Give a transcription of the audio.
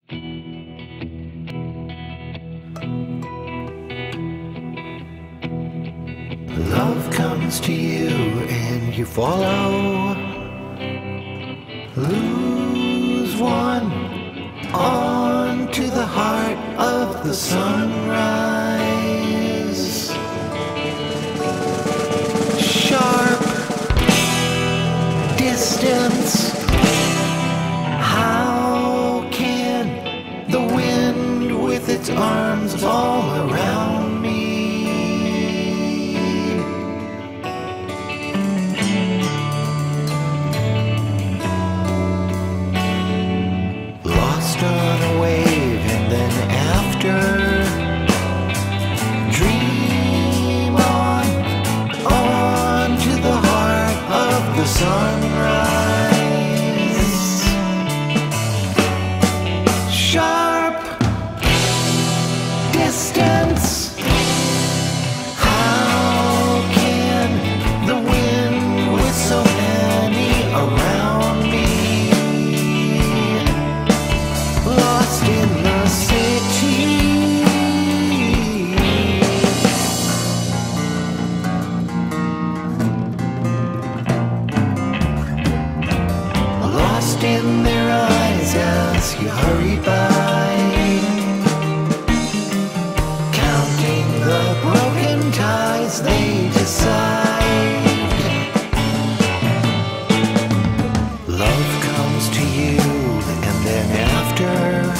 Love comes to you and you follow. Lose one on to the heart of the sunrise. Sharp distance. How can the wind with its arms all around me on a wave, and then after dream on to the heart of the sunrise. Sharp distance. How can the wind with so many around me lost in the city, lost in their eyes as you hurry by, counting the broken ties they decide. Love comes to you and then after